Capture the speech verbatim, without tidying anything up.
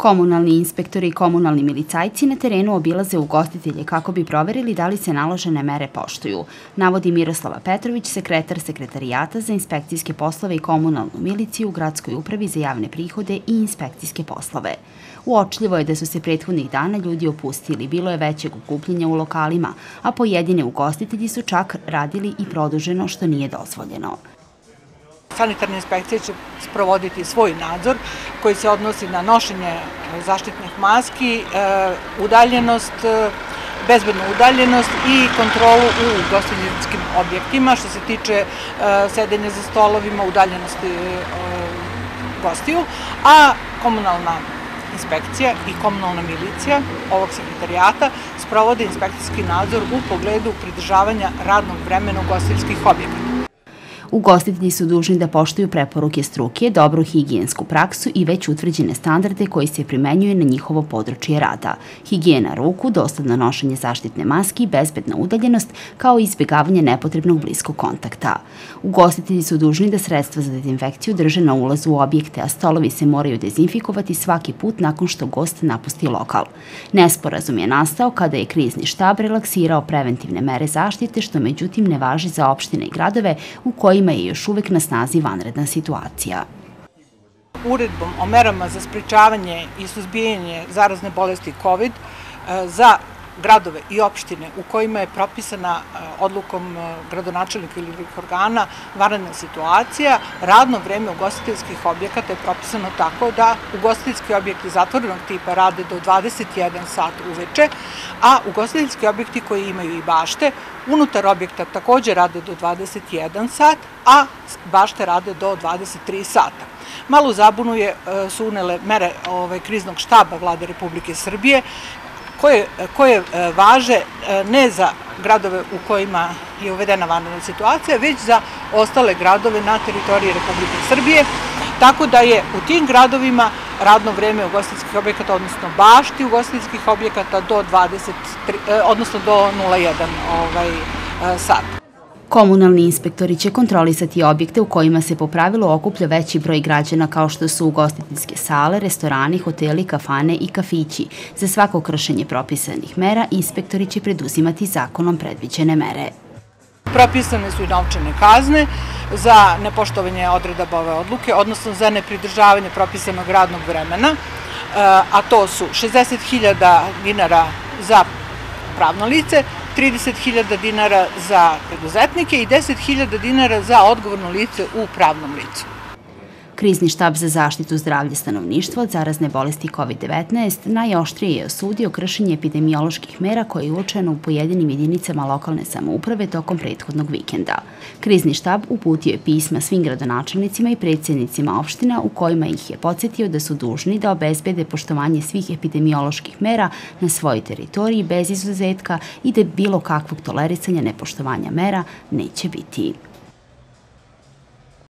Komunalni inspektori i komunalni milicajci na terenu obilaze ugostitelje kako bi proverili da li se naložene mere poštuju, navodi Miroslava Petrović, sekretar Sekretarijata za inspekcijske poslove i komunalnu miliciju u Gradskoj upravi za javne prihode i inspekcijske poslove. Uočljivo je da su se prethodnih dana ljudi opustili, bilo je većeg okupljenja u lokalima, a pojedine ugostitelji su čak radili i produženo što nije dozvoljeno. Sanitarna inspekcija će sprovoditi svoj nadzor koji se odnosi na nošenje zaštitnih maski, udaljenost, bezbednu udaljenost i kontrolu u ugostiteljskim objektima što se tiče sedenja za stolovima, udaljenosti gostiju, a komunalna inspekcija i komunalna milicija ovog sekretarijata sprovode inspekcijski nadzor u pogledu pridržavanja radnog vremena ugostiteljskih objekata. Ugostitelji su dužni da poštuju preporuke struke, dobru higijensku praksu i već utvrđene standarde koji se primenjuju na njihovo područje rada. Higijena ruku, dosledno nošenje zaštitne maske i bezbedna udaljenost, kao i izbjegavanje nepotrebnog bliskog kontakta. Ugostitelji su dužni da sredstva za dezinfekciju drže na ulazu u objekte, a stolovi se moraju dezinfikovati svaki put nakon što gost napusti lokal. Nesporazum je nastao kada je krizni štab relaksirao preventivne mere zaštite, što međutim ne važi za opštine i gradove u kojima je još uvek na snazi vanredna situacija. Uredbom o merama za sprečavanje i suzbijanje zarazne bolesti COVID za gradove i opštine u kojima je propisana odlukom gradonačelnika ili drugih organa vanredna situacija, radno vreme ugostiteljskih objekata je propisano tako da ugostiteljski objekti zatvorenog tipa rade do dvadeset jedan sat uveče, a ugostiteljski objekti koji imaju i bašte unutar objekta takođe rade do dvadeset jedan sat, a bašte rade do dvadeset tri sata. Malu zabunu su unele mere kriznog štaba Vlade Republike Srbije, koje važe ne za gradove u kojima je uvedena vanredna situacija, već za ostale gradove na teritoriji Republike Srbije, tako da je u tim gradovima radno vreme ugostiteljskih objekata, odnosno bašti ugostiteljskih objekata do dvadeset tri, odnosno do nula jedan sat. Komunalni inspektori će kontrolisati objekte u kojima se po pravilu okuplja veći broj građana kao što su ugostiteljske sale, restorani, hoteli, kafane i kafići. Za svako kršenje propisanih mera inspektori će preduzimati zakonom predviđene mere. Propisane su i novčane kazne za nepoštovanje odredaba ove odluke, odnosno za nepridržavanje propisanog radnog vremena, a to su šezdeset hiljada dinara za pravno lice, trideset hiljada dinara za preduzetnike i deset hiljada dinara za odgovorno lice u pravnom licu. Krizni štab za zaštitu zdravlja stanovništva od zarazne bolesti COVID devetnaest najoštrije je osudio kršenje epidemioloških mera koje je uočeno u pojedinim jedinicama lokalne samouprave tokom prethodnog vikenda. Krizni štab uputio je pisma svim gradonačelnicima i predsjednicima opština u kojima ih je podsjetio da su dužni da obezbede poštovanje svih epidemioloških mera na svojoj teritoriji bez izuzetka i da bilo kakvog tolerisanja nepoštovanja mera neće biti.